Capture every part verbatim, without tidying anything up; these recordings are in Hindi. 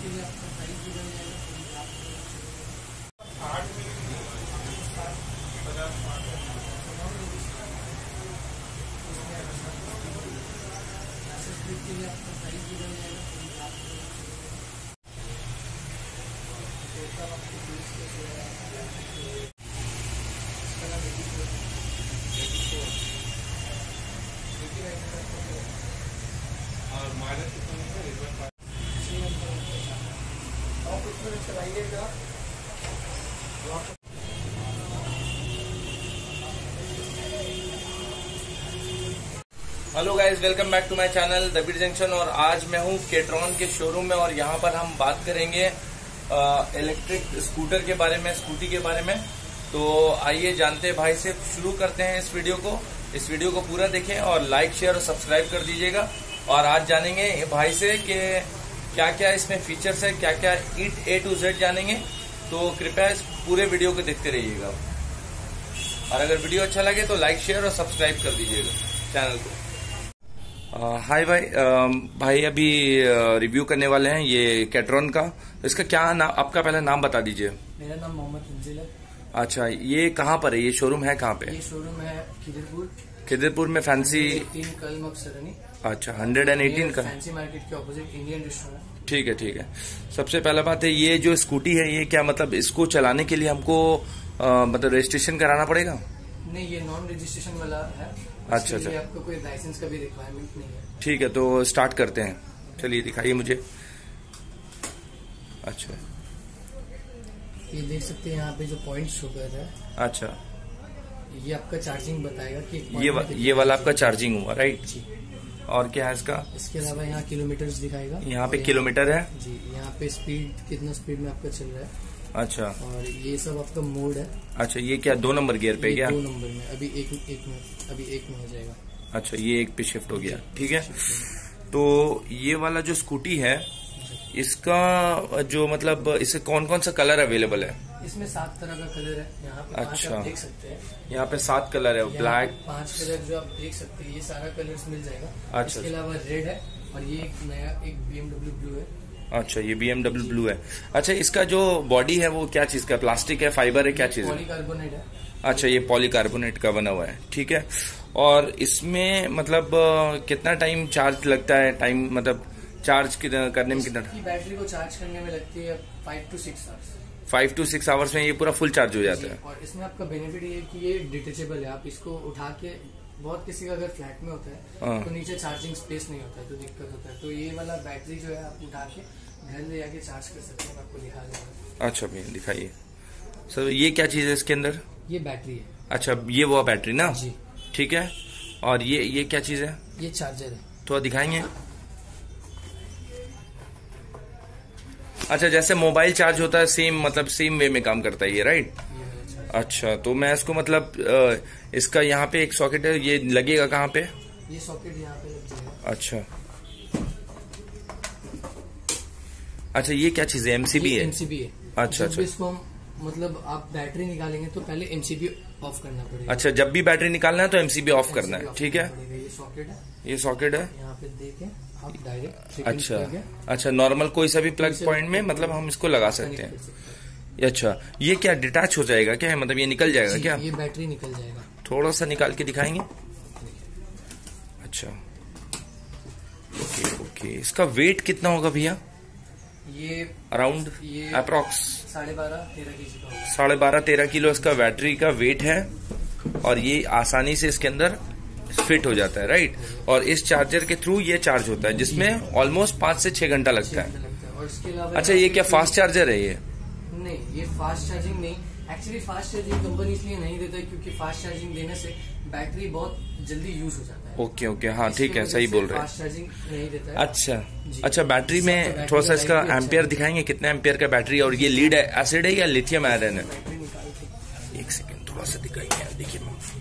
और माइनस चलाइएगा। Hello guys, welcome back to my channel the beat junction. और आज मैं हूँ केट्रॉन के शोरूम में और यहाँ पर हम बात करेंगे इलेक्ट्रिक स्कूटर के बारे में, स्कूटी के बारे में। तो आइए जानते हैं भाई से, शुरू करते हैं इस वीडियो को। इस वीडियो को पूरा देखें और लाइक शेयर और सब्सक्राइब कर दीजिएगा। और आज जानेंगे भाई से कि क्या क्या इसमें फीचर्स है, क्या क्या इट ए टू जेड जानेंगे। तो कृपया इस पूरे वीडियो को देखते रहिएगा और अगर वीडियो अच्छा लगे तो लाइक शेयर और सब्सक्राइब कर दीजिएगा चैनल को। हाय uh, भाई uh, भाई अभी रिव्यू uh, करने वाले हैं ये केट्रॉन का। इसका क्या नाम, आपका पहले नाम बता दीजिए। मेरा नाम मोहम्मद तंजील है। अच्छा, ये कहाँ पर है, ये शोरूम है कहाँ पे? ये शोरूम है खिदरपुर। खिदरपुर में फैंसी कलमक सरनी। अच्छा, हंड्रेड एंड एटीन का फैंसी मार्केट के ऑपोजिट इंडियन रेस्टोरेंट। ठीक है ठीक है। सबसे पहला बात है, ये जो स्कूटी है ये क्या मतलब इसको चलाने के लिए हमको आ, मतलब रजिस्ट्रेशन कराना पड़ेगा? नहीं, ये नॉन रजिस्ट्रेशन वाला है। अच्छा अच्छा, आपको कोई लाइसेंस का भी रिक्वायरमेंट नहीं है। ठीक है, तो स्टार्ट करते हैं। चलिए दिखाइए मुझे। अच्छा, ये देख सकते हैं यहाँ पे जो पॉइंट शो कर रहा है। अच्छा, ये आपका चार्जिंग बताएगा कि ये वा, ये वाला आपका चार्जिंग हुआ, राइट जी। और क्या है इसका? इसके अलावा यहाँ किलोमीटर दिखाएगा। यहाँ पे किलोमीटर है जी। यहाँ पे स्पीड, कितना स्पीड में आपका चल रहा है। अच्छा, और ये सब आपका मोड है। अच्छा, ये क्या दो नंबर गियर पे? क्या दो नंबर में? अभी एक एक में अभी एक में हो जाएगा। अच्छा, ये एक पे शिफ्ट हो गया, ठीक है। तो ये वाला जो स्कूटी है इसका जो मतलब इससे कौन कौन सा कलर अवेलेबल है? इसमें सात तरह का कलर है। यहाँ पे अच्छा, आप देख सकते हैं। यहाँ पे सात कलर है, ब्लैक पांच कलर जो आप देख सकते हैं, ये सारा कलर्स मिल जाएगा। अच्छा, इसके अलावा रेड है और ये एक नया एक बीएमडब्ल्यू ब्लू है। अच्छा, ये बीएमडब्ल्यू ब्लू है। अच्छा, इसका जो बॉडी है वो क्या चीज का, प्लास्टिक है, फाइबर है, क्या चीज है? पॉलीकार्बोनेट है। अच्छा, ये पॉलीकार्बोनेट का बना हुआ है, ठीक है। और इसमें मतलब कितना टाइम चार्ज लगता है? टाइम मतलब चार्ज करने में कितना? बैटरी को चार्ज करने में लगती है five to six hours. Five to six hours में ये पूरा फुल चार्ज हो जाता है। और इसमें आपका बेनिफिट ये है कि ये डिटेचेबल है। आप इसको उठा के, बहुत किसी का अगर फ्लैट में होता है तो नीचे चार्जिंग स्पेस नहीं होता है तो दिक्कत होता है। तो ये वाला बैटरी जो है आप उठा के घर ले जाके चार्ज कर सकते हैं। आपको दिखा देगा। अच्छा भैया दिखाइए सर, ये क्या चीज है इसके अंदर? ये बैटरी है। अच्छा, ये वो बैटरी ना जी, ठीक है। और ये ये क्या चीज है? ये चार्जर है। तो दिखाएंगे। अच्छा, जैसे मोबाइल चार्ज होता है सेम मतलब सेम वे में काम करता है ये, राइट? अच्छा, तो मैं इसको मतलब इसका यहाँ पे एक सॉकेट है, ये लगेगा कहाँ पे? ये सॉकेट यहाँ पे लग जाएगा। अच्छा अच्छा, ये क्या चीज है? एमसीबी है? एमसीबी है। अच्छा अच्छा, इसको मतलब आप बैटरी निकालेंगे तो पहले एमसीबी ऑफ करना पड़ेगा। अच्छा, जब भी बैटरी निकालना है तो एमसीबी ऑफ करना है, ठीक है। ये सॉकेट है, ये सॉकेट है। यहाँ पे देखें आप डायरेक्ट। अच्छा अच्छा, नॉर्मल कोई सा भी प्लग पॉइंट में मतलब हम इसको लगा सकते हैं। अच्छा, ये क्या डिटैच हो जाएगा क्या है, मतलब ये निकल जाएगा क्या? ये बैटरी निकल जाएगा। थोड़ा सा निकाल के दिखाएंगे। अच्छा, ओके ओके। इसका वेट कितना होगा भैया? ये अराउंड अप्रोक्स साढ़े बारह तेरह केजी का होगा। साढ़े बारह तेरह किलो इसका बैटरी का वेट है। और ये आसानी से इसके अंदर फिट हो जाता है, राइट? और इस चार्जर के थ्रू ये चार्ज होता है जिसमें ऑलमोस्ट पांच से छह घंटा लगता है। और इसके अलावा अच्छा, ये क्या फास्ट चार्जर है ये? नहीं, ये फास्ट चार्जिंग नहीं। एक्चुअली फास्ट चार्जिंग कंपनी इसलिए नहीं देता है क्योंकि फास्ट चार्जिंग देने से बैटरी बहुत जल्दी यूज हो जाता है। ओके ओके, हाँ ठीक है, सही बोल रहे हैं। फास्ट चार्जिंग नहीं देता है। अच्छा अच्छा, बैटरी में थोड़ा सा इसका एम्पियर दिखाएंगे, कितना एम्पियर का बैटरी? और ये लीड एसिड है या लिथियम आयरन है? एक सेकेंड, थोड़ा सा दिखाइए। देखिए,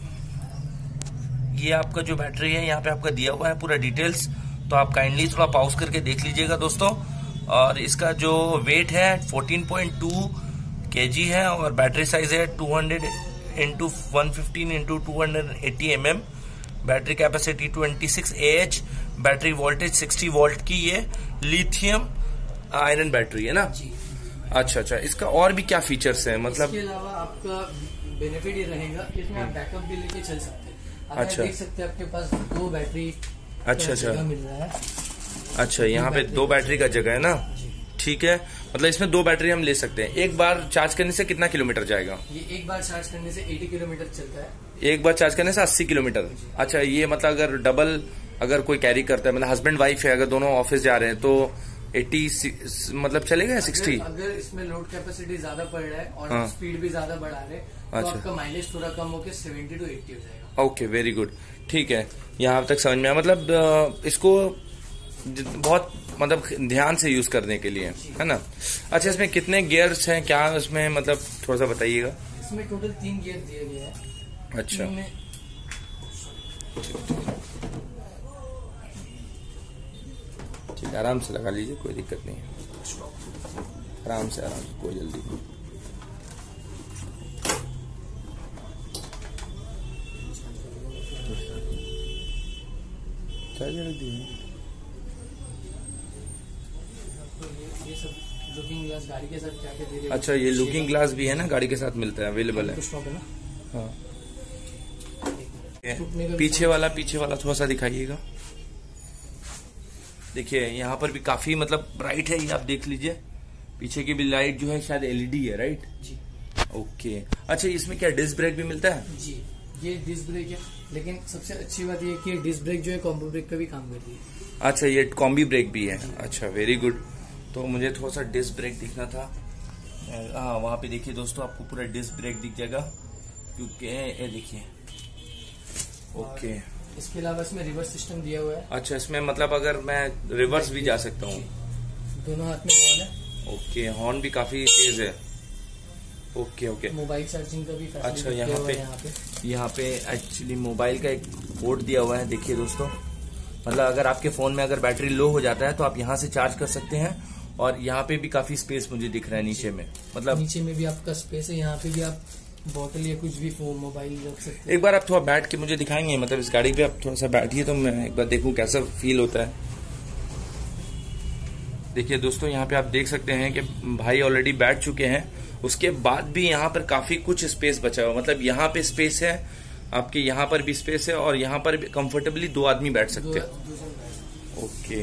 ये आपका जो बैटरी है यहाँ पे आपका दिया हुआ है पूरा डिटेल्स, तो आप काइंडली थोड़ा पॉज करके देख लीजिएगा दोस्तों। और इसका जो वेट है फोर्टीन पॉइंट टू केजी है और बैटरी साइज है two hundred into one fifteen into two hundred eighty M M. Battery capacity twenty six A H. Battery voltage sixty volt की। ये लिथियम आयरन बैटरी है ना जी। अच्छा अच्छा, इसका और भी क्या फीचर्स हैं मतलब? इसके अलावा आपका बेनिफिट ये रहेगा कि इसमें आप बैकअप भी लेके चल सकते हैं। अच्छा, देख सकते हैं आपके पास दो बैटरी अच्छा अच्छा मिल रहा है। अच्छा, यहाँ पे दो बैटरी का जगह है ना, ठीक है। मतलब इसमें दो बैटरी हम ले सकते हैं। एक बार चार्ज करने से कितना किलोमीटर जाएगा? ये एक बार चार्ज करने से अस्सी किलोमीटर चलता है। एक बार चार्ज करने से अस्सी किलोमीटर। अच्छा, ये मतलब अगर डबल अगर कोई कैरी करता है, मतलब हस्बैंड वाइफ है, अगर दोनों ऑफिस जा रहे हैं तो अस्सी मतलब चलेगा या साठ? अगर, अगर इसमें लोड कैपेसिटी ज्यादा पड़ रहा है और हाँ। स्पीड भी ज्यादा बढ़ा रहे हैं तो अच्छा। आपका माइलेज थोड़ा कम होकर सत्तर टू अस्सी हो जाएगा। ओके, वेरी गुड, ठीक है। यहाँ तक समझ में आया। मतलब इसको बहुत मतलब ध्यान से यूज करने के लिए है ना। अच्छा, इसमें कितने गियर्स हैं क्या इसमें, मतलब थोड़ा सा बताइएगा। इसमें टोटल तीन गियर दिए गए हैं। अच्छा, ठीक, आराम से लगा लीजिए, कोई दिक्कत नहीं है। आराम से आराम से, कोई जल्दी नहीं। ये सब लुकिंग ग्लास गाड़ी के साथ क्या क्या दे रहे हैं? अच्छा, ये लुकिंग ग्लास भी है ना, गाड़ी के साथ मिलता है, अवेलेबल है। स्टॉक है ना। हाँ, पीछे वाला पीछे वाला थोड़ा सा दिखाइएगा। देखिए यहाँ पर भी काफी मतलब ब्राइट है, ये आप देख लीजिए। पीछे की भी लाइट जो है शायद एलईडी है, राइट जी। ओके, अच्छा, इसमें क्या डिस्क ब्रेक भी मिलता है? जी, ये डिस्क ब्रेक है, लेकिन सबसे अच्छी बात ये कि डिस्क ब्रेक जो है कॉम्बो ब्रेक का भी काम करती है। अच्छा, ये कॉम्बी ब्रेक भी है। अच्छा, वेरी गुड। तो मुझे थोड़ा सा डिस्क ब्रेक दिखना था। हाँ, वहाँ पे देखिए दोस्तों, आपको पूरा डिस्क ब्रेक दिख जाएगा, क्योंकि ये देखिए। ओके, इसके अलावा इसमें रिवर्स सिस्टम दिया हुआ है। अच्छा, इसमें मतलब अगर मैं रिवर्स भी जा सकता हूँ? दोनों हाथ में हॉर्न है। ओके, हॉर्न भी काफी तेज है। ओके ओके, मोबाइल चार्जिंग का भी फैसिलिटी अच्छा, यहाँ पे यहाँ पे यहाँ पे एक्चुअली मोबाइल का एक पोर्ट दिया हुआ है। देखिए दोस्तों, मतलब अगर आपके फोन में अगर बैटरी लो हो जाता है तो आप यहाँ से चार्ज कर सकते हैं। और यहाँ पे भी काफी स्पेस मुझे दिख रहा है नीचे में, मतलब नीचे में भी आपका स्पेस है। यहाँ पे भी आप बोतल या कुछ भी फोन मोबाइल रख सकते हैं। एक बार आप थोड़ा बैठ के मुझे दिखाएंगे, मतलब इस गाड़ी पे आप थोड़ा सा बैठिए तो मैं एक बार देखूं कैसा फील होता है। देखिए दोस्तों, यहाँ पे आप देख सकते हैं कि भाई ऑलरेडी बैठ चुके हैं। उसके बाद भी यहाँ पर काफी कुछ स्पेस बचा हुआ, मतलब यहाँ पे स्पेस है, आपके यहाँ पर भी स्पेस है, और यहाँ पर भी कंफर्टेबली दो आदमी बैठ सकते हैं। ओके,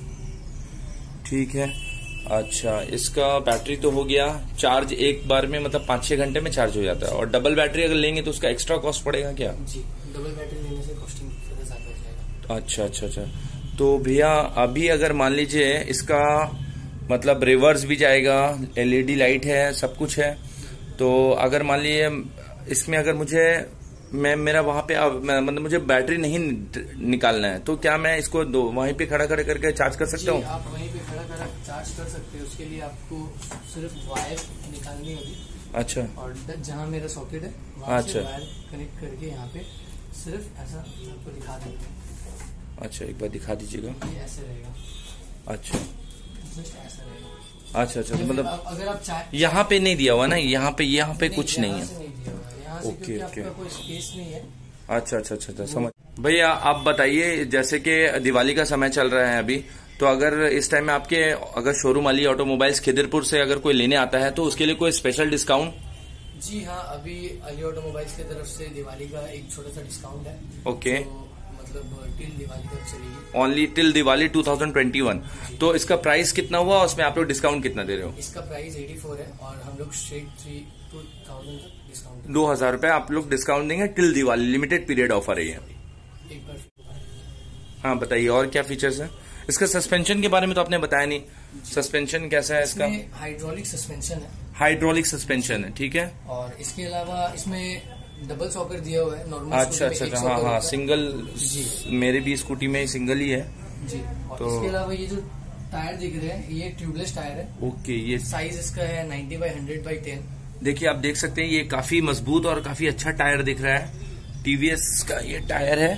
ठीक है। अच्छा, इसका बैटरी तो हो गया चार्ज एक बार में, मतलब पाँच छह घंटे में चार्ज हो जाता है। और डबल बैटरी अगर लेंगे तो उसका एक्स्ट्रा कॉस्ट पड़ेगा क्या? जी, डबल बैटरी लेने से कॉस्टिंग थोड़ा ज्यादा हो जाएगा। अच्छा अच्छा अच्छा, तो भैया अभी अगर मान लीजिए इसका मतलब रिवर्स भी जाएगा, एलईडी लाइट है, सब कुछ है, तो अगर मान लीजिए इसमें अगर मुझे मैं मेरा वहां पे मतलब मुझे बैटरी नहीं निकालना है, तो क्या मैं इसको दो वहीं पे खड़ा खड़े करके चार्ज कर सकता हूँ? आप वहीं पे खड़ा खड़ा चार्ज कर सकते हैं। उसके लिए आपको सिर्फ वायर निकालनी होगी। अच्छा, और जहाँ मेरा सॉकेट है वहाँ से वायर कनेक्ट करके यहाँ पे सिर्फ ऐसा आपको दिखा देंगे। अच्छा, एक बार दिखा दीजिएगा। ये ऐसे रहेगा। अच्छा, जस्ट ऐसा रहेगा। अच्छा अच्छा, मतलब अगर आप चाहे यहाँ पे नहीं दिया हुआ ना, यहाँ पे यहाँ पे कुछ नहीं है। ओके ओके, कोई स्पेस नहीं है। अच्छा अच्छा अच्छा अच्छा, समझ। भैया आप बताइए, जैसे कि दिवाली का समय चल रहा है अभी, तो अगर इस टाइम में आपके अगर शोरूम अली ऑटोमोबाइल्स खिदरपुर से अगर कोई लेने आता है तो उसके लिए कोई स्पेशल डिस्काउंट? जी हाँ, अभी अली ऑटोमोबाइल्स की तरफ से दिवाली का एक छोटा सा डिस्काउंट है। ओके, मतलब टिल दिवाली तक चलेगी। Only till Diwali two thousand twenty one. तो इसका प्राइस कितना हुआ, उसमें आप लोग डिस्काउंट कितना दे रहे हो? इसका प्राइस चौरासी है और हम लोग स्ट्रेट थ्री टू थाउजेंड तक डिस्काउंट दो हजार रूपये आप लोग डिस्काउंट देंगे। Till Diwali limited period offer है ये। एक बार हाँ, बताइए और क्या फीचर्स है? इसका सस्पेंशन के बारे में तो आपने बताया नहीं, सस्पेंशन कैसा है इसका? हाइड्रोलिक सस्पेंशन है। हाइड्रोलिक सस्पेंशन है, ठीक है। और इसके अलावा इसमें डबल सॉकेट दिया हुआ है। नॉर्मल अच्छा अच्छा अच्छा, हाँ हाँ, सिंगल मेरे भी स्कूटी में सिंगल ही है जी। और तो इसके अलावा ये जो टायर दिख रहे हैं ये ट्यूबलेस टायर है। ओके, ये साइज इसका है ninety by hundred by ten. देखिए आप देख सकते हैं, ये काफी मजबूत और काफी अच्छा टायर दिख रहा है। टीवीएस का ये टायर है,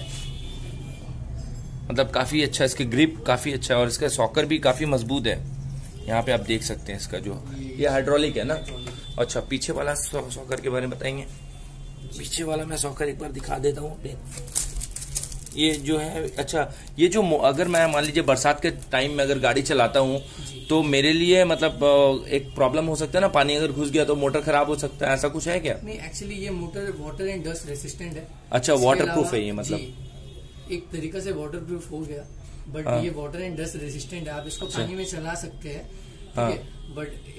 मतलब काफी अच्छा, इसकी ग्रिप काफी अच्छा है और इसका सॉकर भी काफी मजबूत है। यहाँ पे आप देख सकते हैं इसका जो ये हाइड्रोलिक है ना। अच्छा, पीछे वाला सॉकर के बारे में बताएंगे? पीछे वाला मैं सॉकर एक बार दिखा देता हूँ। ये जो है, अच्छा ये जो अगर मैं मान लीजिए बरसात के टाइम में अगर गाड़ी चलाता हूँ तो मेरे लिए मतलब एक प्रॉब्लम हो सकता है ना, पानी अगर घुस गया तो मोटर खराब हो सकता है, ऐसा कुछ है क्या? नहीं, एक्चुअली ये motor water and dust resistant है। अच्छा, वाटर प्रूफ है ये, मतलब एक तरीका से वाटर प्रूफ हो गया, बट ये वाटर एंड डस्ट रेसिस्टेंट है। आप इसको अच्छा। पानी में चला सकते हैं, ठीक है, बट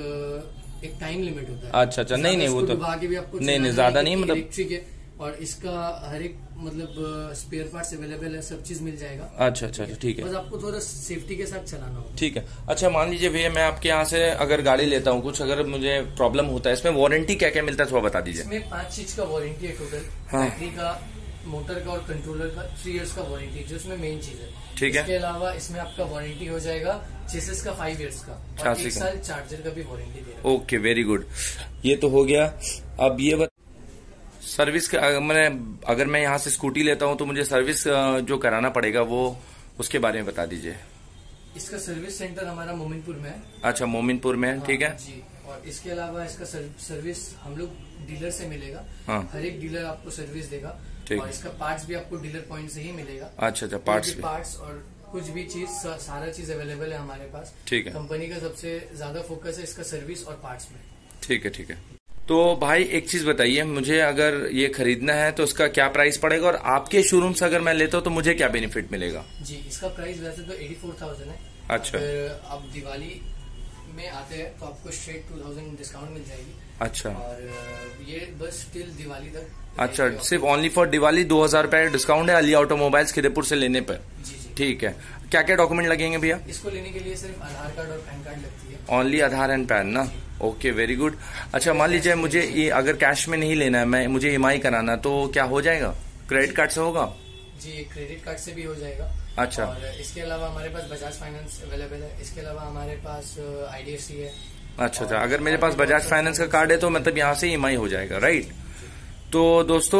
एक एक टाइम लिमिट होता है। अच्छा अच्छा, नहीं नहीं वो तो भी आपको नहीं नहीं ज्यादा नहीं, मतलब इलेक्ट्रिक है और इसका हर एक मतलब स्पेयर पार्ट्स अवेलेबल है, सब चीज मिल जाएगा। अच्छा अच्छा ठीक है, बस आपको थोड़ा सेफ्टी के साथ चलाना होगा। ठीक है। अच्छा मान लीजिए भैया मैं आपके यहाँ से अगर गाड़ी लेता हूँ, कुछ अगर मुझे प्रॉब्लम होता है, इसमें वारंटी क्या क्या मिलता है थोड़ा बता दीजिए। इसमें पांच चीज का वारंटी है टोटल, बैटरी का, मोटर का और कंट्रोलर का थ्री इयर्स का वारंटी, जो इसमें मेन चीज है। ठीक है। इसके अलावा इसमें आपका वारंटी हो जाएगा चेसिस का फाइव इयर्स का, और एक साल चार्जर का भी वारंटी दे रहा है। Okay, very good. ये तो हो गया। अब ये बत... सर्विस का मैंने अगर मैं यहाँ से स्कूटी लेता हूँ तो मुझे सर्विस जो कराना पड़ेगा वो उसके बारे में बता दीजिए। इसका सर्विस सेंटर हमारा मोमिनपुर में है। अच्छा, मोमिनपुर में है, ठीक है जी। और इसके अलावा इसका सर्विस हम लोग डीलर से मिलेगा। हाँ। हर एक डीलर आपको सर्विस देगा, और इसका पार्ट्स भी आपको डीलर पॉइंट से ही मिलेगा। अच्छा अच्छा, पार्ट्स भी पार्ट्स और कुछ भी चीज, सारा चीज अवेलेबल है हमारे पास। ठीक है। कंपनी का सबसे ज्यादा फोकस है इसका सर्विस और पार्ट्स में। ठीक है ठीक है। तो भाई एक चीज बताइए, मुझे अगर ये खरीदना है तो इसका क्या प्राइस पड़ेगा, और आपके शोरूम से अगर मैं लेता हूँ तो मुझे क्या बेनिफिट मिलेगा? जी, इसका प्राइस वैसे तो एटी फोर थाउजेंड है। अच्छा। अगर आप दिवाली में आते हैं तो आपको स्ट्रेट टू थाउजेंड डिस्काउंट मिल जाएगी। अच्छा। और ये बस टिल दिवाली तक। अच्छा, सिर्फ ओनली फॉर दिवाली दो हजार रूपये डिस्काउंट है अली ऑटोमोबाइल्स खिदेपुर से लेने पर। जी जी, ठीक है। क्या क्या डॉक्यूमेंट लगेंगे भैया? इसको लेने के लिए सिर्फ आधार कार्ड और पैन कार्ड लगती है। ओनली आधार एंड पैन ना? Okay, very good. अच्छा मान लीजिए मुझे ये अगर कैश में नहीं लेना है, मैं मुझे ईएमआई कराना, तो क्या हो जाएगा? क्रेडिट कार्ड से होगा? जी, क्रेडिट कार्ड से भी हो जाएगा। अच्छा। और इसके अलावा हमारे पास बजाज फाइनेंस अवेलेबल है। इसके अलावा हमारे पास आईडीएफसी है। अच्छा अच्छा, अगर मेरे पास बजाज फाइनेंस का कार्ड है तो मतलब यहाँ से ईएमआई हो जाएगा, राइट? तो दोस्तों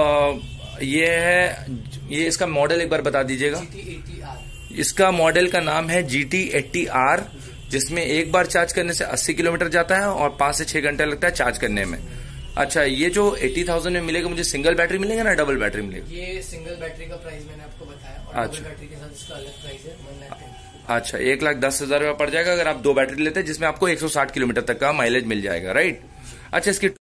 ये है, ये इसका मॉडल एक बार बता दीजिएगा। G T eighty R. इसका मॉडल का नाम है जी टी एटी आर, जिसमें एक बार चार्ज करने से अस्सी किलोमीटर जाता है और पांच से छह घंटे लगता है चार्ज करने में। अच्छा, ये जो अस्सी हज़ार में मिलेगा, मुझे सिंगल बैटरी मिलेगा ना डबल बैटरी मिलेगा? ये सिंगल बैटरी का प्राइस मैंने आपको बताया, और अच्छा। डबल बैटरी के साथ इसका अलग प्राइस है वन लाख टेन। अच्छा, एक लाख दस हजार रुपया पड़ जाएगा अगर आप दो बैटरी लेते हैं, जिसमें आपको एक सौ साठ किलोमीटर तक का माइलेज मिल जाएगा, राइट? अच्छा, इसकी